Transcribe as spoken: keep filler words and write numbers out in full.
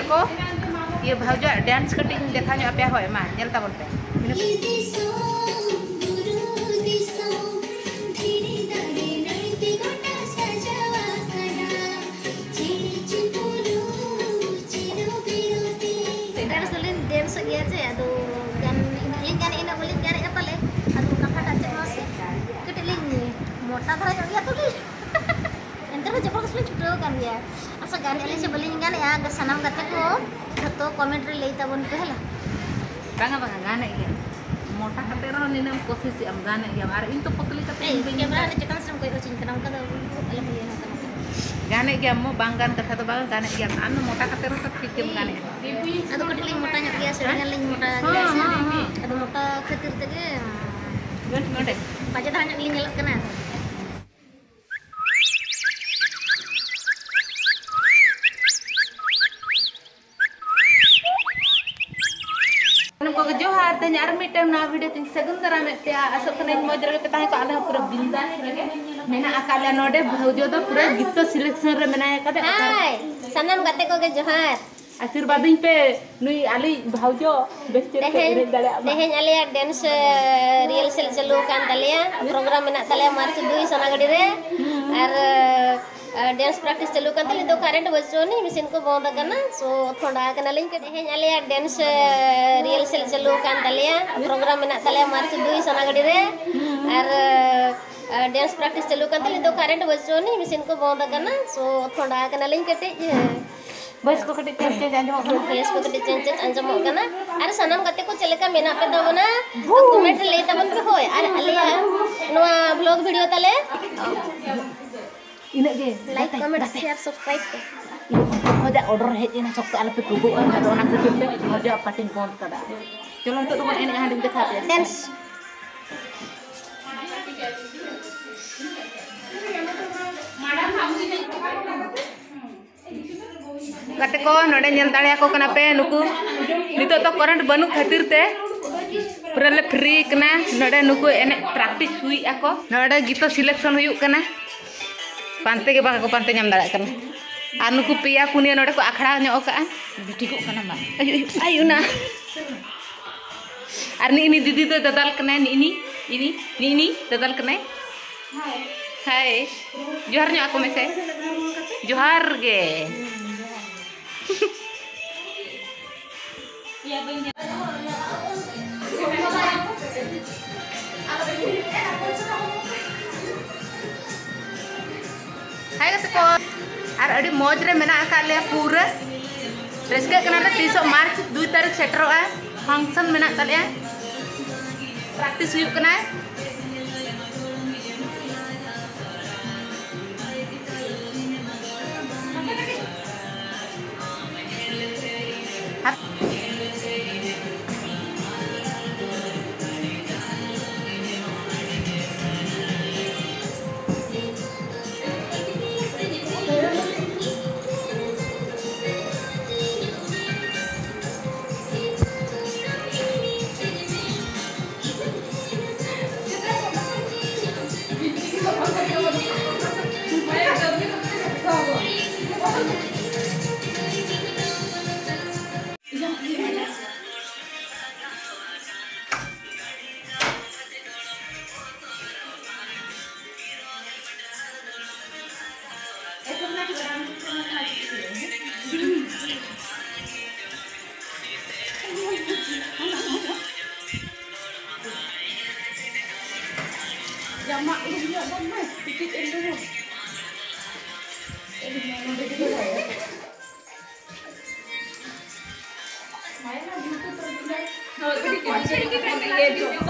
को ये भाउजा डांस कटी देखा ᱧᱚᱜ पे होय मा नेल ताबन पे डांस लिन डांस गया छे अदो गान लिन गान ina boleh गाने apale adu kata dak mas keteling मोटा धरा गया तो entar jepol kesli cutro kan ya asa gani ali sebelin gan ya ga sanam gate ko joto comment re lei tabon pe hala banga banga gane ya मोटा kate ro ninam posisi am gane ya ar into potli kate camera ne cekan sam koi rocin kenam ka ala beli na gane ya mo banggan kata to bang gane ya anu मोटा kate ro tak kikim gane adu keteling मोटा nya ya sedangan ling मोटा gaya adu मोटा khatir tege ngode baca tanya ling ngelak kana को जोहार ते यार मिटे ना वीडियो तिन सगुन दरा में ते असो कने मजर के ताहे को आले पूरा बिंदा रगे मेना अकाले नोडे भौजो तो पूरा गीत सिलेक्शन रे मेना कदे हाय सनम गते को के जोहार आशीर्वाद पे नुई आली भौजो बेस्ते पे रे दले तेहेन आलिया डांस रियल सेल चालू कान तलिया प्रोग्राम मेना तलिया मार्च दुई सनागड़ी रे और डांस प्रैक्टिस चालू कान तली तो करंट बचो नहीं मशीन को बंद करना सो थोड़ा कना लिंक तेहेन आलिया डांस रियल सेल चालू कान तलिया प्रोग्राम मेना तलिया मार्च दुई सनागड़ी रे और डांस प्रैक्टिस चालू कान तली तो करंट बचो नहीं मशीन को बंद करना सो थोड़ा कना लिंक ते बस को कटे चेंज चेंज आंजम को फेस को कटे चेंज चेंज आंजम करना अरे सनम गते को चलेका मेना पे दबना कमेंट ले तबन पे होय अरे अलिया नवा ब्लॉग वीडियो तले इने गे लाइक कमेंट शेयर सब्सक्राइब पे खोजा ऑर्डर हे इना सकतो आले पे कुगो ना दोना खातिर पे खोजा कटिंग कोन कदा चलो तो तुम एने हां दिखा दे डांस गते को नडे नेल दाड़िया को कना पे नुकु नितो तो करंट बनु खातिर ते पूरा ले फ्री कना नडे नुकु एने प्रैक्टिस हुई आको नडे गीत सिलेक्शन हुई कना पांते के बाको पांते नाम दाड़ा कना आ नुकु पिया पुनिया नडे को आखड़ा न्यो का बिटिको कना मा आयु आयु ना आर नी नी दीदी तो ददाल कना नी नी इनी नी नी ददाल कना हाय हाय जोहार न्यो आको मेसे जोहार गे हाय गते को आर अडी मौज रे मेना का ले पूरा रस्के कना ना तीस मार्च दो तारीख सेटरोआ फंक्शन मेना तले प्रैक्टिस हुई कना Jamak lu dia bang, pikir dulu. Ini mana dia juga ya? Main lah YouTube terus. Kalau tadi kita cari kita lihat